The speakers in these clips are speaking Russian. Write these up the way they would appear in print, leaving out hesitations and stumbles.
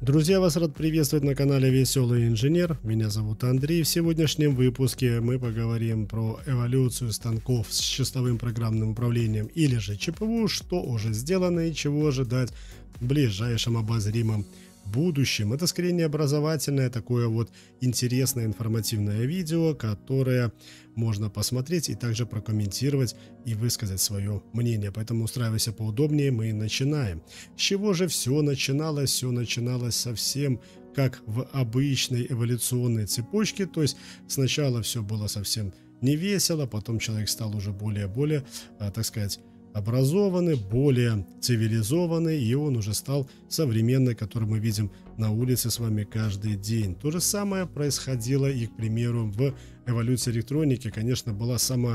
Друзья, вас рад приветствовать на канале Веселый Инженер. Меня зовут Андрей. В сегодняшнем выпуске мы поговорим про эволюцию станков с числовым программным управлением или же ЧПУ, что уже сделано и чего ожидать в ближайшем обозримом будущем. Это скорее не образовательное, такое вот интересное информативное видео, которое можно посмотреть и также прокомментировать и высказать свое мнение. Поэтому устраивайся поудобнее, мы начинаем. С чего же все начиналось? Все начиналось совсем как в обычной эволюционной цепочке. То есть сначала все было совсем не весело, потом человек стал уже более, так сказать, образованный, более цивилизованный, и он уже стал современный, который мы видим на улице с вами каждый день. То же самое происходило и, к примеру, в эволюции электроники. Конечно, была сам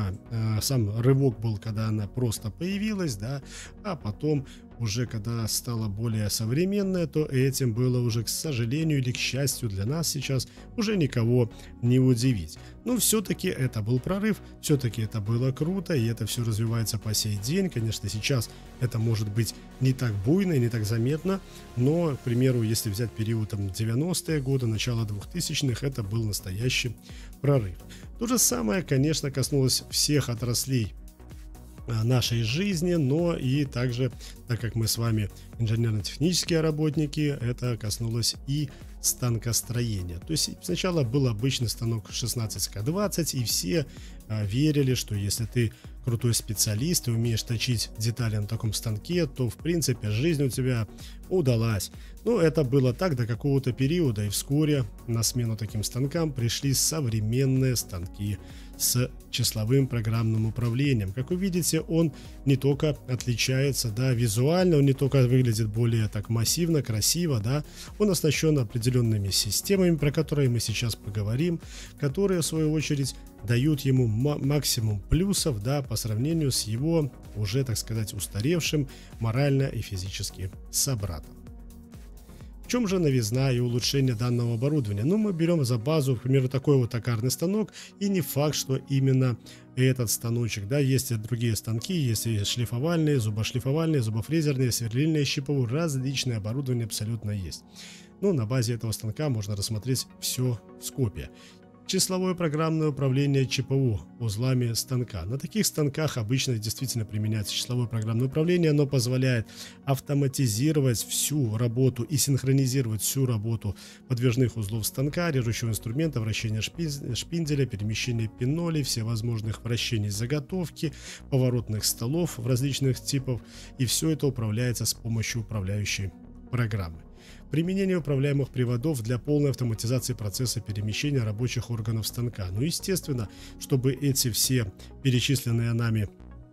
рывок был, когда она просто появилась, да, а потом уже когда стала более современная, то этим было уже, к сожалению или к счастью для нас сейчас, уже никого не удивить. Но все-таки это был прорыв, все-таки это было круто, и это все развивается по сей день. Конечно, сейчас это может быть не так буйно и не так заметно, но, к примеру, если взять период 90-е годы, начало 2000-х, это был настоящий прорыв. То же самое, конечно, коснулось всех отраслей нашей жизни, но и также, так как мы с вами инженерно-технические работники, это коснулось и станкостроения. То есть сначала был обычный станок 16К20, и все верили, что если ты крутой специалист и умеешь точить детали на таком станке, то в принципе жизнь у тебя удалась. Но это было так до какого-то периода, и вскоре на смену таким станкам пришли современные станки с числовым программным управлением. Как вы видите, он не только отличается, да, визуально, он не только выглядит более так массивно, красиво, да, он оснащен определенными системами, про которые мы сейчас поговорим, которые в свою очередь дают ему максимум плюсов, да, по сравнению с его уже, так сказать, устаревшим морально и физически собратом. В чем же новизна и улучшение данного оборудования? Ну, мы берем за базу, к примеру, такой вот токарный станок, и не факт, что именно этот станочек, да, есть и другие станки, есть и шлифовальные, зубошлифовальные, зубофрезерные, сверлильные, щиповые, различное оборудование абсолютно есть. Ну, на базе этого станка можно рассмотреть все в скопе. Числовое программное управление ЧПУ узлами станка. На таких станках обычно действительно применяется числовое программное управление. Оно позволяет автоматизировать всю работу и синхронизировать всю работу подвижных узлов станка, режущего инструмента, вращения шпинделя, перемещения пинолей, всевозможных вращений заготовки, поворотных столов в различных типов. И все это управляется с помощью управляющей программы. Применение управляемых приводов для полной автоматизации процесса перемещения рабочих органов станка. Ну, естественно, чтобы эти все перечисленные нами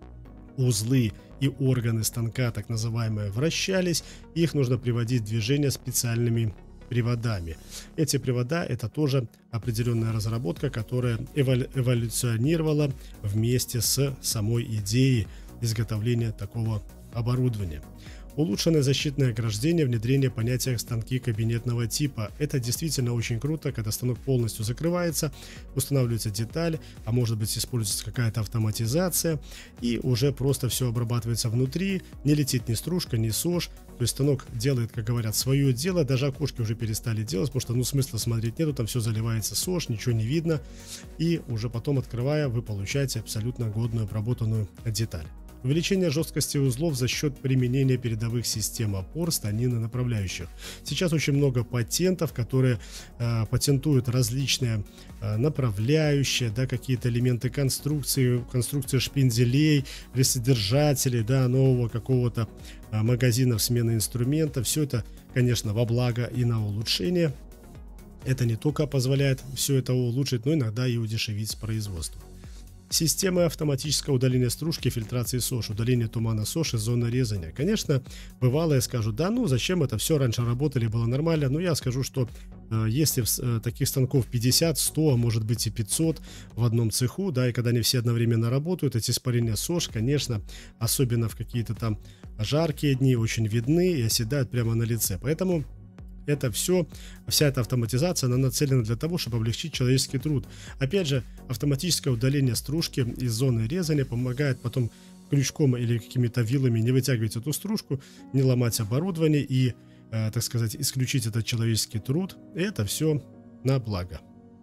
узлы и органы станка, так называемые, вращались, их нужно приводить в движение специальными приводами. Эти привода — это тоже определенная разработка, которая эволюционировала вместе с самой идеей изготовления такого оборудования. Улучшенное защитное ограждение, внедрение понятия станки кабинетного типа. Это действительно очень круто, когда станок полностью закрывается, устанавливается деталь, а может быть используется какая-то автоматизация, и уже просто все обрабатывается внутри, не летит ни стружка, ни сож. То есть станок делает, как говорят, свое дело, даже окошки уже перестали делать, потому что ну смысла смотреть нету, там все заливается сож, ничего не видно, и уже потом, открывая, вы получаете абсолютно годную обработанную деталь. Увеличение жесткости узлов за счет применения передовых систем опор, станин и направляющих. Сейчас очень много патентов, которые патентуют различные направляющие, да, какие-то элементы конструкции шпинделей, содержателей, да, нового какого-то магазина смены инструмента. Все это, конечно, во благо и на улучшение. Это не только позволяет все это улучшить, но иногда и удешевить производство. Системы автоматического удаления стружки, фильтрации СОЖ, удаления тумана СОЖ из зоны резания. Конечно, бывало, я скажу, да, ну зачем это все, раньше работали, было нормально. Но я скажу, что если таких станков 50, 100, а может быть и 500 в одном цеху, да, и когда они все одновременно работают, эти испарения СОЖ, конечно, особенно в какие-то там жаркие дни, очень видны и оседают прямо на лице. Поэтому это все, вся эта автоматизация, она нацелена для того, чтобы облегчить человеческий труд. Опять же, автоматическое удаление стружки из зоны резания помогает потом крючком или какими-то вилами не вытягивать эту стружку, не ломать оборудование и так сказать, исключить этот человеческий труд. И это все на благо.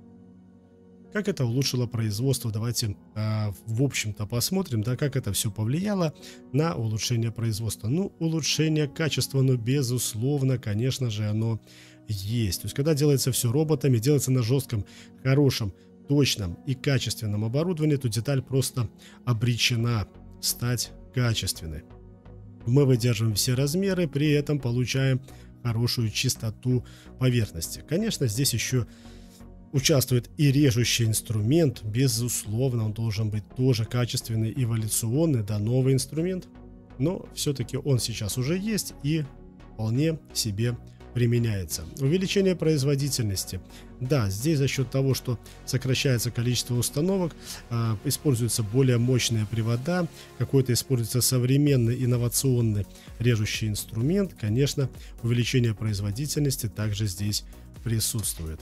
Как это улучшило производство? Давайте в общем-то посмотрим, да, как это все повлияло на улучшение производства. Ну, улучшение качества, ну, безусловно, конечно же, оно есть. То есть, когда делается все роботами, делается на жестком, хорошем, точном и качественном оборудовании, то деталь просто обречена стать качественной. Мы выдерживаем все размеры, при этом получаем хорошую чистоту поверхности. Конечно, здесь еще участвует и режущий инструмент, безусловно, он должен быть тоже качественный, эволюционный, да, новый инструмент, но все-таки он сейчас уже есть и вполне себе применяется. Увеличение производительности. Да, здесь за счет того, что сокращается количество установок, используются более мощные привода, какой-то используется современный инновационный режущий инструмент, конечно, увеличение производительности также здесь присутствует.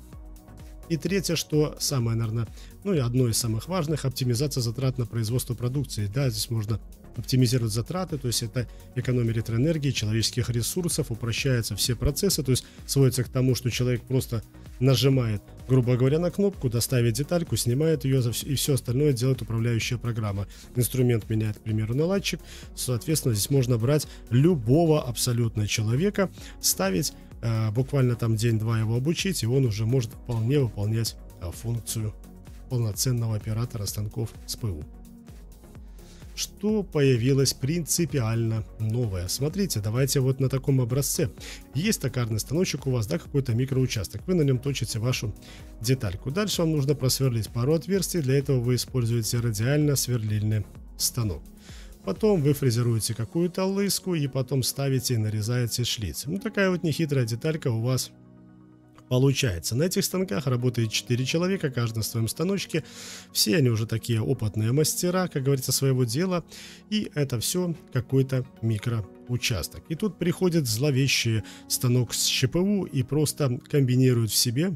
И третье, что самое, наверное, ну и одно из самых важных, оптимизация затрат на производство продукции. Да, здесь можно оптимизировать затраты, то есть это экономия электроэнергии, человеческих ресурсов, упрощаются все процессы, то есть сводится к тому, что человек просто нажимает, грубо говоря, на кнопку, доставит детальку, снимает ее, и все остальное делает управляющая программа. Инструмент меняет, к примеру, наладчик, соответственно, здесь можно брать любого абсолютно человека, ставить, буквально там день-два его обучить, и он уже может вполне выполнять функцию полноценного оператора станков СПУ. Что появилось принципиально новое? Смотрите, давайте вот на таком образце. Есть токарный станочек у вас, да, какой-то микроучасток. Вы на нем точите вашу детальку. Дальше вам нужно просверлить пару отверстий. Для этого вы используете радиально-сверлильный станок. Потом вы фрезеруете какую-то лыску и потом ставите и нарезаете шлиц. Ну, такая вот нехитрая деталька у вас получается. На этих станках работает 4 человека, каждый на своем станочке. Все они уже такие опытные мастера, как говорится, своего дела. И это все какой-то микроучасток. И тут приходит зловещий станок с ЧПУ и просто комбинирует в себе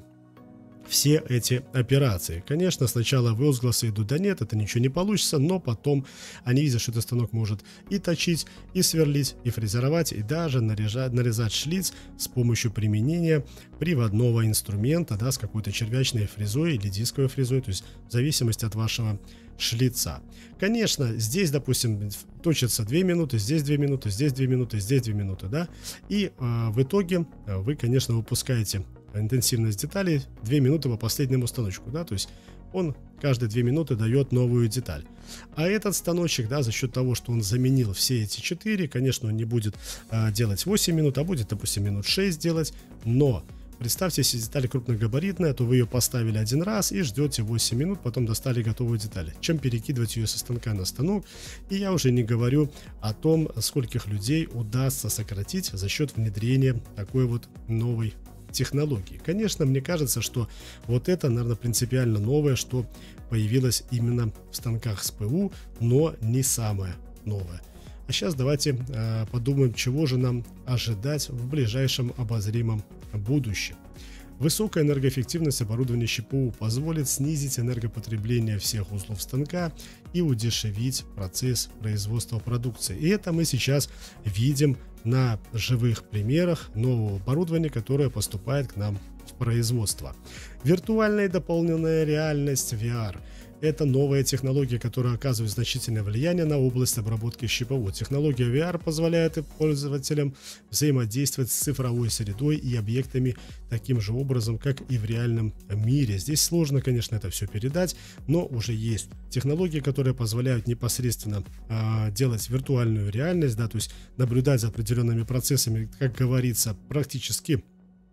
все эти операции. Конечно, сначала возгласы идут: да нет, это ничего не получится, но потом они видят, что этот станок может и точить, и сверлить, и фрезеровать, и даже нарезать шлиц с помощью применения приводного инструмента, да, с какой-то червячной фрезой или дисковой фрезой, то есть в зависимости от вашего шлица. Конечно, здесь, допустим, точится 2 минуты, здесь 2 минуты, здесь 2 минуты, здесь 2 минуты, да, и в итоге вы, конечно, выпускаете интенсивность деталей 2 минуты по последнему станочку, да, то есть он каждые 2 минуты дает новую деталь. А этот станочек, да, за счет того, что он заменил все эти 4, конечно, он не будет делать 8 минут, а будет, допустим, минут 6 делать, но представьте, если деталь крупногабаритная, то вы ее поставили один раз и ждете 8 минут, потом достали готовую деталь, чем перекидывать ее со станка на станок. И я уже не говорю о том, скольких людей удастся сократить за счет внедрения такой вот новой технологии. Конечно, мне кажется, что вот это, наверное, принципиально новое, что появилось именно в станках СПУ, но не самое новое. А сейчас давайте подумаем, чего же нам ожидать в ближайшем обозримом будущем. Высокая энергоэффективность оборудования ЧПУ позволит снизить энергопотребление всех узлов станка и удешевить процесс производства продукции. И это мы сейчас видим на живых примерах нового оборудования, которое поступает к нам в производство. Виртуальная и дополненная реальность VR – это новая технология, которая оказывает значительное влияние на область обработки ЧПУ. Технология VR позволяет пользователям взаимодействовать с цифровой средой и объектами таким же образом, как и в реальном мире. Здесь сложно, конечно, это все передать, но уже есть технологии, которые позволяют непосредственно делать виртуальную реальность, да, то есть наблюдать за определенными процессами, как говорится, практически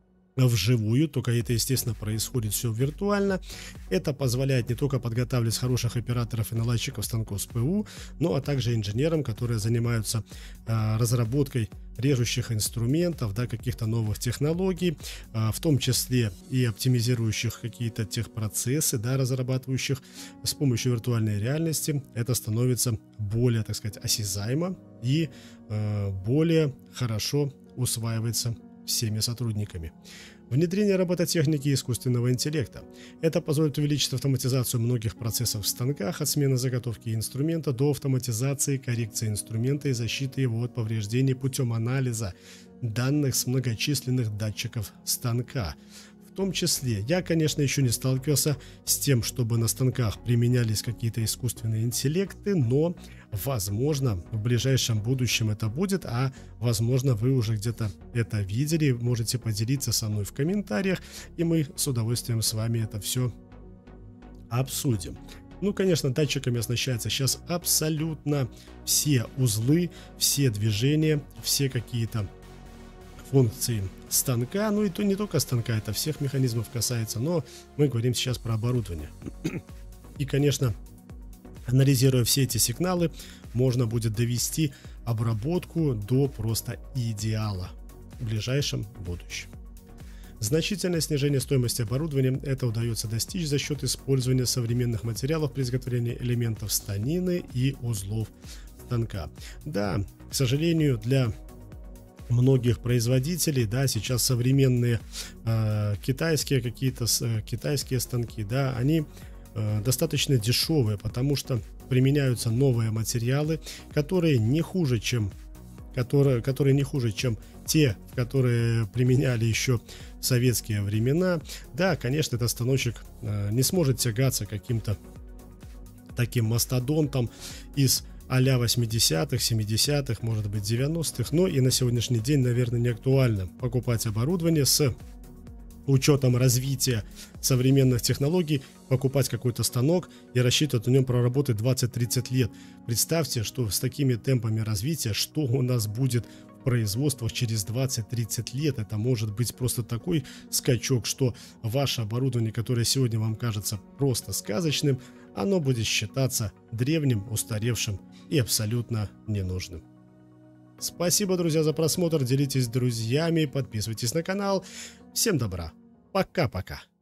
вживую, только это, естественно, происходит все виртуально. Это позволяет не только подготавливать хороших операторов и наладчиков станков СПУ, но а также инженерам, которые занимаются разработкой режущих инструментов, да, каких-то новых технологий, в том числе и оптимизирующих какие-то техпроцессы, да, разрабатывающих с помощью виртуальной реальности. Это становится более, так сказать, осязаемо и более хорошо усваивается всеми сотрудниками. Внедрение робототехники и искусственного интеллекта. Это позволит увеличить автоматизацию многих процессов в станках, от смены заготовки инструмента до автоматизации коррекции инструмента и защиты его от повреждений путем анализа данных с многочисленных датчиков станка. В том числе, я, конечно, еще не сталкивался с тем, чтобы на станках применялись какие-то искусственные интеллекты, но, возможно, в ближайшем будущем это будет, а, возможно, вы уже где-то это видели, можете поделиться со мной в комментариях, и мы с удовольствием с вами это все обсудим. Ну, конечно, датчиками оснащаются сейчас абсолютно все узлы, все движения, все какие-то функции станка, ну и то не только станка, это всех механизмов касается, но мы говорим сейчас про оборудование. И, конечно, анализируя все эти сигналы, можно будет довести обработку до просто идеала в ближайшем будущем. Значительное снижение стоимости оборудования это удается достичь за счет использования современных материалов при изготовлении элементов станины и узлов станка. Да, к сожалению, для многих производителей, да, сейчас современные китайские китайские станки, да, они достаточно дешевые, потому что применяются новые материалы, которые не хуже, чем те, которые применяли еще в советские времена. Да, конечно, этот станочек не сможет тягаться каким-то таким мастодонтом из а-ля 80-х, 70-х, может быть 90-х, но и на сегодняшний день, наверное, не актуально покупать оборудование с учетом развития современных технологий, покупать какой-то станок и рассчитывать на нем проработать 20-30 лет. Представьте, что с такими темпами развития, что у нас будет в производствах через 20-30 лет. Это может быть просто такой скачок, что ваше оборудование, которое сегодня вам кажется просто сказочным, оно будет считаться древним, устаревшим и абсолютно ненужным. Спасибо, друзья, за просмотр. Делитесь с друзьями, подписывайтесь на канал. Всем добра. Пока-пока.